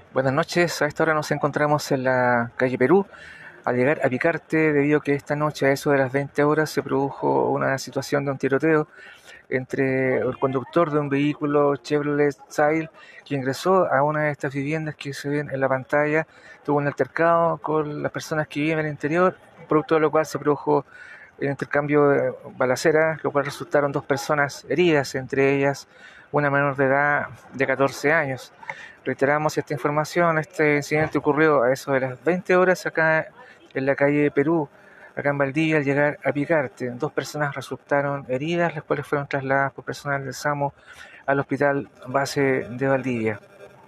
Buenas noches, a esta hora nos encontramos en la calle Perú. Al llegar a Picarte, debido a que esta noche a eso de las 20 horas se produjo una situación de un tiroteo entre el conductor de un vehículo Chevrolet Sail que ingresó a una de estas viviendas que se ven en la pantalla, tuvo un altercado con las personas que viven en el interior, producto de lo cual se produjo el intercambio de balaceras, lo cual resultaron dos personas heridas, entre ellas una menor de edad de 14 años. Reiteramos esta información, este incidente ocurrió a eso de las 20 horas acá en la calle Perú, acá en Valdivia, al llegar a Picarte. Dos personas resultaron heridas, las cuales fueron trasladadas por personal del SAMU al hospital base de Valdivia.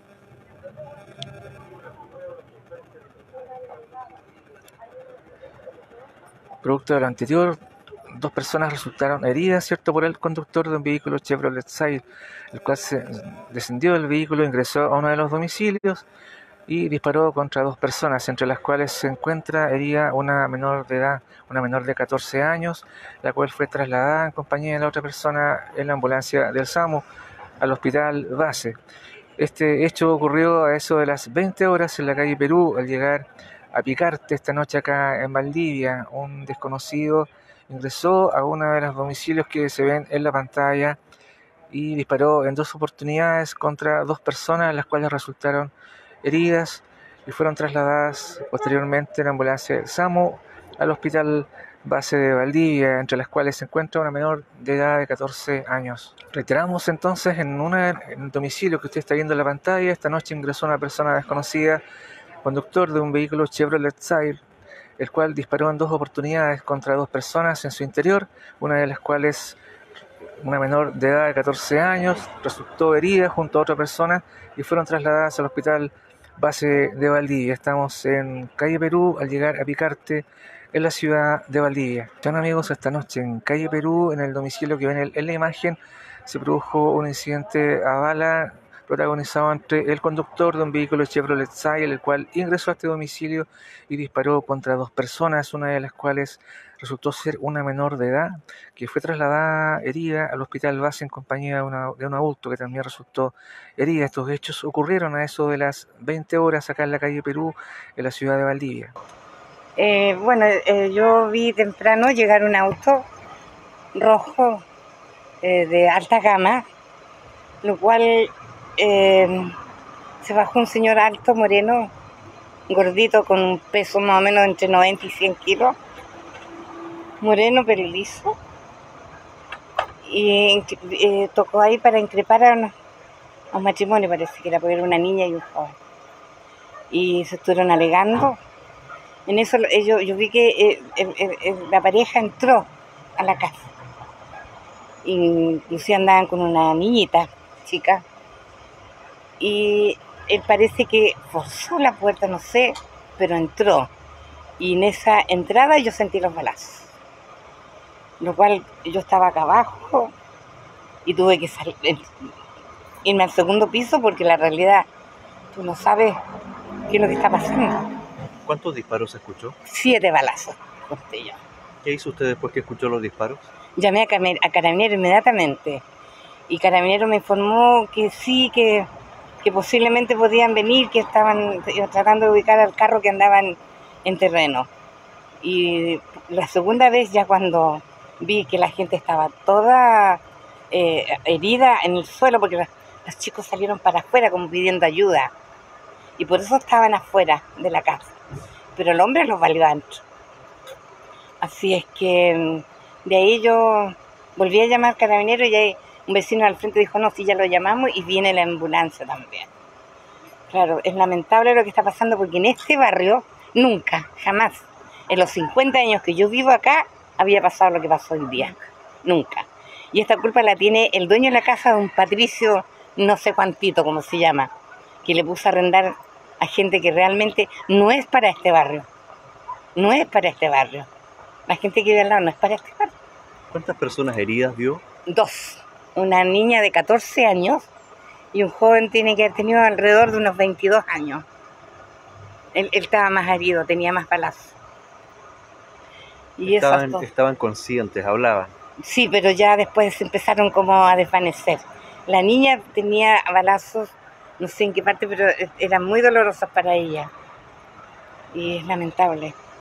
Producto de lo anterior, dos personas resultaron heridas, ¿cierto?, por el conductor de un vehículo Chevrolet Sail, el cual se descendió del vehículo, ingresó a uno de los domicilios y disparó contra dos personas, entre las cuales se encuentra herida una menor de edad, una menor de 14 años, la cual fue trasladada en compañía de la otra persona en la ambulancia del SAMU al hospital base. Este hecho ocurrió a eso de las 20 horas en la calle Perú. Al llegar a Picarte esta noche acá en Valdivia, un desconocido ingresó a uno de los domicilios que se ven en la pantalla y disparó en dos oportunidades contra dos personas, las cuales resultaron heridas y fueron trasladadas posteriormente en ambulancia del SAMU al hospital base de Valdivia, entre las cuales se encuentra una menor de edad de 14 años. Reiteramos entonces, en el domicilio que usted está viendo en la pantalla, esta noche ingresó una persona desconocida, conductor de un vehículo Chevrolet Sail, el cual disparó en dos oportunidades contra dos personas en su interior, una de las cuales, una menor de edad de 14 años, resultó herida junto a otra persona y fueron trasladadas al hospital base de Valdivia. Estamos en calle Perú al llegar a Picarte, en la ciudad de Valdivia. Bueno, amigos, esta noche en calle Perú, en el domicilio que ven en la imagen, se produjo un incidente a bala protagonizado entre el conductor de un vehículo Chevrolet Sail, el cual ingresó a este domicilio y disparó contra dos personas, una de las cuales resultó ser una menor de edad, que fue trasladada herida al hospital base en compañía de un adulto que también resultó herida. Estos hechos ocurrieron a eso de las 20 horas acá en la calle Perú, en la ciudad de Valdivia. Yo vi temprano llegar un auto rojo de alta gama, lo cual se bajó un señor alto, moreno, gordito, con un peso más o menos entre 90 y 100 kilos, moreno, pelo liso, y tocó ahí para increpar a un matrimonio, parece que era, porque era una niña y un joven, y se estuvieron alegando. En eso yo vi que la pareja entró a la casa, inclusive andaban con una niñita chica, y él parece que forzó la puerta, no sé, pero entró, y en esa entrada yo sentí los balazos, lo cual yo estaba acá abajo y tuve que irme al segundo piso, porque la realidad, tú no sabes qué es lo que está pasando. ¿Cuántos disparos escuchó? 7 balazos, conté yo. ¿Qué hizo usted después que escuchó los disparos? Llamé a Carabineros inmediatamente, y Carabineros me informó que sí, que posiblemente podían venir, que estaban tratando de ubicar al carro que andaban en terreno. Y la segunda vez, ya cuando vi que la gente estaba toda herida en el suelo, porque los chicos salieron para afuera como pidiendo ayuda, y por eso estaban afuera de la casa, pero el hombre los valió adentro. Así es que de ahí yo volví a llamar Carabineros, y ahí un vecino al frente dijo, no, sí, ya lo llamamos, y viene la ambulancia también. Claro, es lamentable lo que está pasando, porque en este barrio nunca, jamás, en los 50 años que yo vivo acá, había pasado lo que pasó hoy día. Nunca. Y esta culpa la tiene el dueño de la casa, don Patricio, no sé cuántito, como se llama, que le puso a arrendar a gente que realmente no es para este barrio. No es para este barrio. La gente que vive al lado no es para este barrio. ¿Cuántas personas heridas vio? 2. Una niña de 14 años y un joven tiene que haber tenido alrededor de unos 22 años. Él estaba más herido, tenía más balazos. Y estaban conscientes, hablaban. Sí, pero ya después empezaron como a desvanecer. La niña tenía balazos no sé en qué parte, pero eran muy dolorosas para ella. Y es lamentable.